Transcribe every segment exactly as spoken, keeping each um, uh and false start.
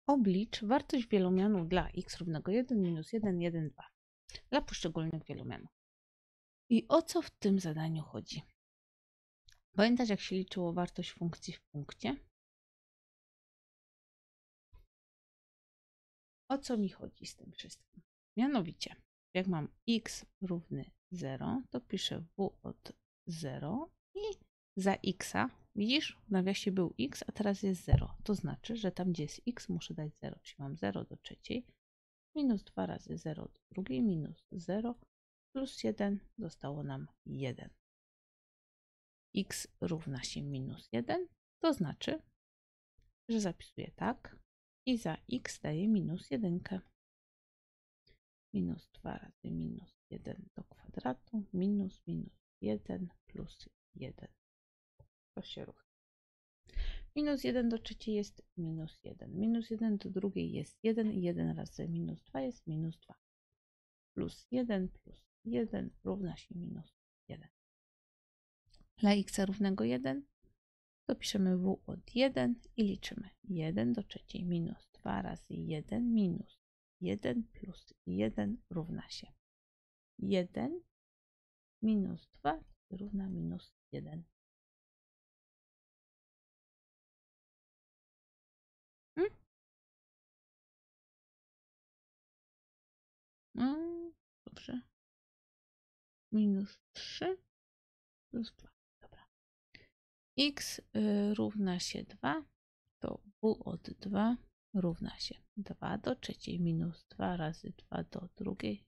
Oblicz wartość wielomianu dla x równego jeden, minus jeden, jeden, dwa dla poszczególnych wielomianów. I o co w tym zadaniu chodzi? Pamiętasz, jak się liczyło wartość funkcji w punkcie? O co mi chodzi z tym wszystkim? Mianowicie, jak mam x równy zero, to piszę w od zera i za x, widzisz, w nawiasie był x, a teraz jest zero. To znaczy, że tam, gdzie jest x, muszę dać zero. Czyli mam zero do trzeciej, minus dwa razy zero do drugiej, minus zero, plus jeden, zostało nam jeden. X równa się minus jeden, to znaczy, że zapisuję tak i za x daję minus jeden. Minus dwa razy minus jeden do kwadratu, minus minus jeden plus jeden. To się równa. Minus jeden do trzeciej jest minus jeden. Minus jeden do drugiej jest jeden i jeden razy minus dwa jest minus dwa. Plus jeden plus jeden równa się minus jeden. Dla x równego jeden to piszemy w od jeden i liczymy. jeden do trzeciej minus dwa razy jeden minus jeden plus jeden równa się jeden minus dwa równa minus jeden. Hmm? Hmm, dobrze. Minus trzy plus dwa. Dobra. X y, równa się dwa, to w od dwa równa się dwa do trzeciej minus dwa razy dwa do drugiej.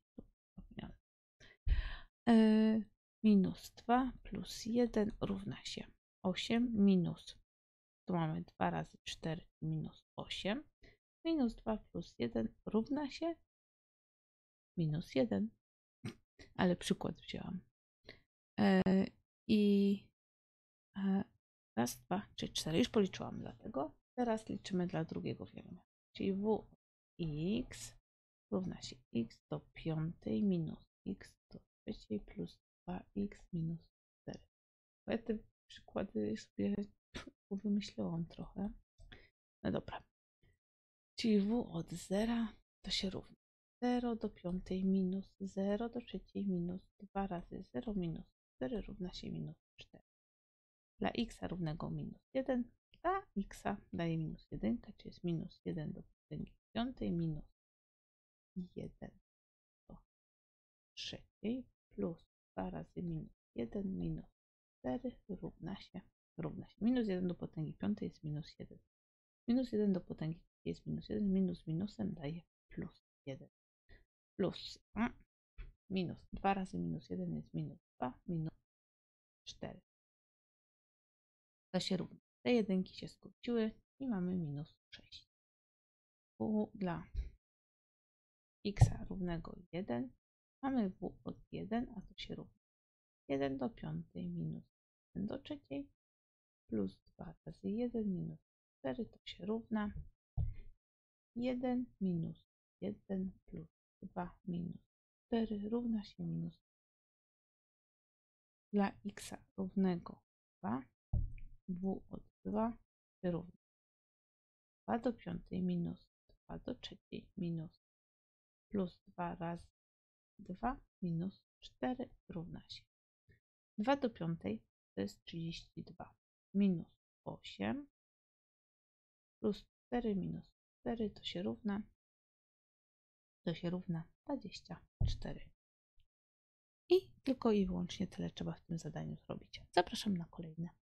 Y, minus dwa plus jeden równa się osiem minus, tu mamy dwa razy cztery minus osiem, minus dwa plus jeden równa się minus jeden, ale przykład wzięłam. E, I e, raz, dwa, trzy, cztery, już policzyłam dlatego. Teraz liczymy dla drugiego wielomianu, czyli w x równa się x do piątej minus x do trzeciej plus dwa x minus cztery. Ja te przykłady sobie wymyśliłam trochę. No dobra. Czyli w od zera to się równa zero do piątej minus zero do trzeciej minus dwa razy zero minus cztery równa się minus cztery. Dla x równego minus jeden, dla x daje minus jeden, czyli jest minus jeden do potęgi piątej minus jeden do trzeciej plus dwa razy minus jeden minus cztery równa się, równa się. Minus jeden do potęgi piątej jest minus jeden. Minus jeden do potęgi jest minus jeden, minus minusem daje plus jeden. Plus a, minus dwa razy minus jeden jest minus dwa, minus cztery. To się równa. Te jedynki się skróciły i mamy minus sześć. W dla x równego jeden mamy w od jeden, a to się równa jeden do piątej minus jeden do trzeciej plus dwa razy jeden minus cztery to się równa jeden minus jeden plus dwa minus cztery równa się minus. Dla x równego dwa, w od dwa się równa dwa do piątej minus dwa do trzeciej minus plus dwa razy dwa minus cztery równa się dwa do piątej to jest trzydzieści dwa minus osiem plus cztery minus cztery to się równa to się równa dwadzieścia cztery. I tylko i wyłącznie tyle trzeba w tym zadaniu zrobić. Zapraszam na kolejne.